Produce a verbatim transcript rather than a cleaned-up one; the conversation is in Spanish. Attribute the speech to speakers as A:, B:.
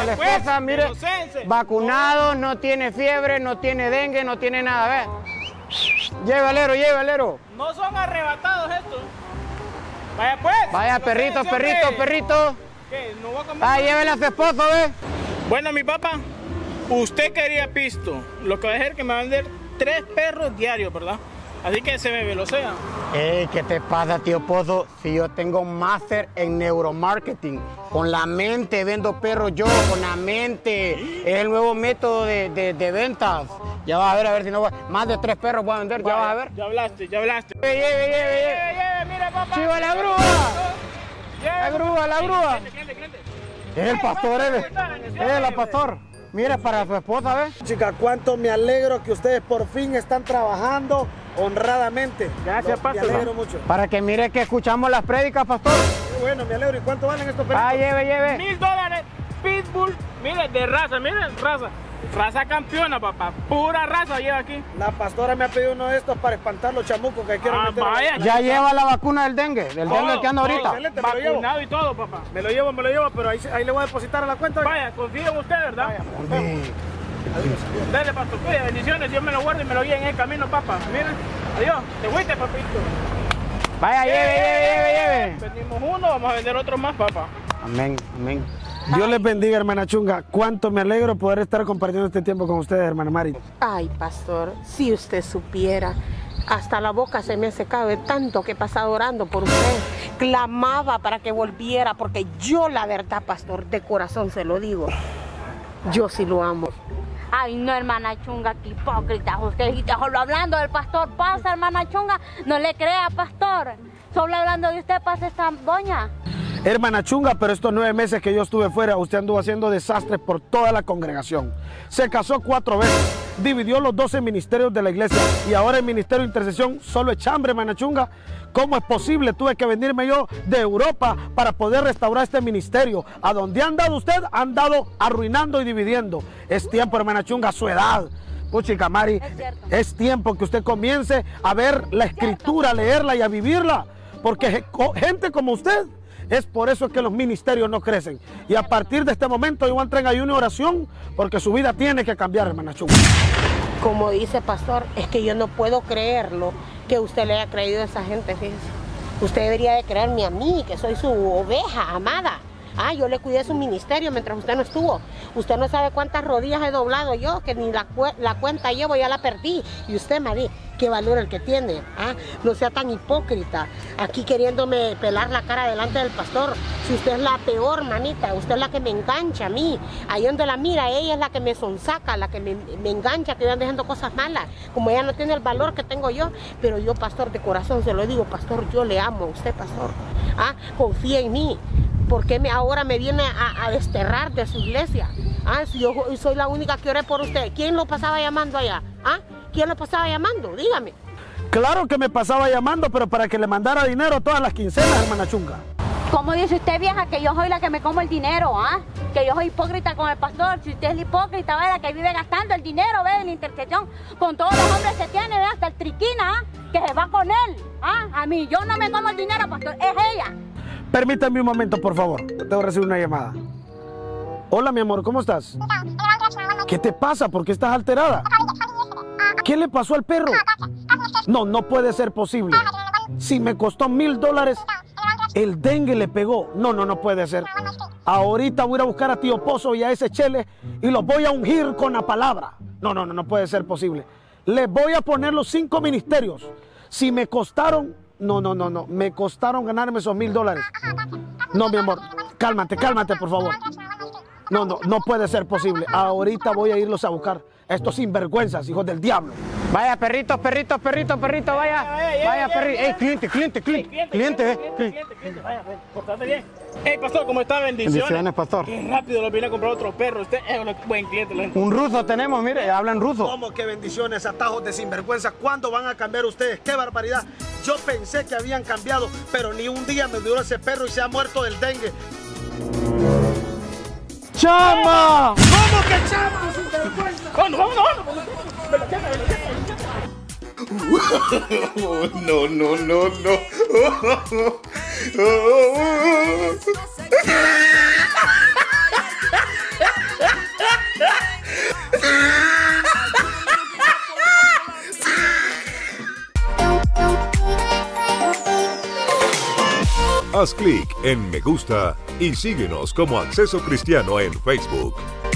A: la esposa, mire, vacunado, no tiene fiebre, no tiene dengue, no tiene nada, ¿ves? Lleve, alero, lleve, alero.
B: No son arrebatados estos. Vaya pues.
A: Vaya, perrito, perrito, perrito.
B: ¿Qué? ¿No voy a comer?
A: Ah, llévele a su esposo, ¿ves?
B: Bueno, mi papá, usted quería pisto. Lo que va a hacer es que me va a vender tres perros diarios, ¿verdad? Así que se me velocea.
A: Ey, ¿qué te pasa, tío Pozo? Si yo tengo un máster en neuromarketing. Con la mente vendo perros yo, con la mente. Es el nuevo método de, de, de ventas. Ya vas a ver, a ver si no va. Más de tres perros voy a vender,
B: Vaya,
A: ya vas a ver.
B: Ya hablaste, ya hablaste.
A: Lleve, lleve, lleve, lleve.
B: Lleve, lleve, mira, papá.
A: ¡Chiva la grúa! La grúa, la grúa.
B: Cliente, cliente.
A: Es el pastor, él. Es el pastor. Mira, para su esposa, ¿ves?
C: Chica, cuánto me alegro que ustedes por fin están trabajando honradamente.
B: Gracias, pastor.
C: Me alegro mucho.
A: Para que mire que escuchamos las prédicas, pastor.
C: Qué bueno, me alegro. ¿Y cuánto valen estos perritos?
A: Ah, lleve, lleve.
B: Mil dólares, pitbull. Mire, de raza, mire, raza. Raza campeona, papá. Pura raza lleva aquí.
C: La pastora me ha pedido uno de estos para espantar los chamucos que quieren
B: Ah,
C: meter.
B: vaya.
C: a la-
A: Ya lleva la vacuna del dengue, del dengue
B: Todo,
A: que anda
B: todo.
A: ahorita.
C: Excelente, me lo llevo.
B: Vacunado y todo, papá.
C: Me lo llevo, me lo llevo, pero ahí, ahí le voy a depositar a la cuenta.
B: Vaya, confío en usted, ¿verdad?
C: Vaya.
A: Hombre.
B: Dale, pastor, cuide, bendiciones. Dios me lo guarde y me lo guíe en el camino, papá. Mira, adiós. Te fuiste, papito.
A: Vaya, lleve, lleve, lleve, lleve.
B: Vendimos uno, vamos a vender otro más, papá.
A: Amén, amén.
C: Dios les bendiga, hermana Chunga. Cuánto me alegro poder estar compartiendo este tiempo con ustedes, hermana Mari.
D: Ay, pastor, si usted supiera, hasta la boca se me ha secado de tanto que he pasado orando por usted. Clamaba para que volviera, porque yo la verdad, pastor, de corazón se lo digo, yo sí lo amo.
E: Ay, no, hermana Chunga, qué hipócrita. Usted está solo hablando del pastor. Pasa, hermana Chunga, no le crea, pastor. Solo hablando de usted pasa esta doña.
C: Hermana Chunga, pero estos nueve meses que yo estuve fuera, usted anduvo haciendo desastres por toda la congregación. Se casó cuatro veces, dividió los doce ministerios de la iglesia y ahora el ministerio de intercesión solo es chambre, hermana Chunga. ¿Cómo es posible? Tuve que venirme yo de Europa para poder restaurar este ministerio. A donde han dado usted, han dado arruinando y dividiendo. Es tiempo, hermana Chunga, a su edad. Puchica Mari, es, es tiempo que usted comience a ver la escritura, a leerla y a vivirla. Porque gente como usted, es por eso que los ministerios no crecen. Y a partir de este momento yo voy a entrar en ayuno y oración porque su vida tiene que cambiar, hermana Chunga.
D: Como dice pastor, es que yo no puedo creerlo que usted le haya creído a esa gente, fíjese. Usted debería de creerme a mí, que soy su oveja amada. Ah, yo le cuidé su ministerio mientras usted no estuvo. Usted no sabe cuántas rodillas he doblado yo, que ni la, cu la cuenta llevo, ya la perdí. Y usted, Marí, qué valor el que tiene. Ah, no sea tan hipócrita. Aquí queriéndome pelar la cara delante del pastor. Si usted es la peor, manita, usted es la que me engancha a mí. Ahí donde la mira, ella es la que me sonsaca, la que me, me engancha, que van dejando cosas malas. Como ella no tiene el valor que tengo yo. Pero yo, pastor, de corazón se lo digo, pastor, yo le amo a usted, pastor. Ah, confía en mí. ¿Por qué me, ahora me viene a, a desterrar de su iglesia? Ah, si yo soy la única que oré por usted. ¿Quién lo pasaba llamando allá? ¿Ah? ¿Quién lo pasaba llamando? Dígame.
C: Claro que me pasaba llamando, pero para que le mandara dinero todas las quincenas, hermana Chunga.
E: ¿Cómo dice usted, vieja, que yo soy la que me como el dinero, ah? Que yo soy hipócrita con el pastor. Si usted es la hipócrita, ¿verdad? Que vive gastando el dinero, ¿verdad? En la intercesión con todos los hombres que tiene, ¿verdad? Hasta el triquina, ¿ah? Que se va con él, ¿ah? A mí, yo no me como el dinero, pastor, es ella.
C: Permítame un momento, por favor. Tengo que recibir una llamada. Hola, mi amor, ¿cómo estás? ¿Qué te pasa? ¿Por qué estás alterada? ¿Qué le pasó al perro? No, no puede ser posible. Si me costó mil dólares, el dengue le pegó. No, no, no puede ser. Ahorita voy a ir a buscar a tío Pozo y a ese Chele y los voy a ungir con la palabra. No, no, no, no puede ser posible. Les voy a poner los cinco ministerios. Si me costaron... No, no, no, no. Me costaron ganarme esos mil dólares. No, mi amor. Cálmate, cálmate, por favor. No, no, no puede ser posible. Ahorita voy a irlos a buscar. Estos sinvergüenzas, hijos del diablo.
A: Vaya, perritos, perritos, perritos, perritos, vaya. Vaya, perrito. Ey, cliente, cliente, cliente. Cliente, eh.
B: Cliente, cliente, vaya, portate bien. Hey, pastor, ¿cómo está? Bendiciones.
A: Bendiciones, pastor.
B: Qué rápido lo vine a comprar otro perro. Usted es un buen cliente. Lo...
A: Un ruso tenemos, mire, hablan ruso.
C: ¿Cómo que bendiciones, atajos de sinvergüenza? ¿Cuándo van a cambiar ustedes? ¡Qué barbaridad! Yo pensé que habían cambiado, pero ni un día me duró ese perro y se ha muerto del dengue.
A: ¡Chama!
C: ¿Cómo que chama, sinvergüenza?
B: ¡Vámonos, vámonos, vámonos!
F: No, no, no, no. Haz clic en me gusta y síguenos como Acceso Cristiano en Facebook.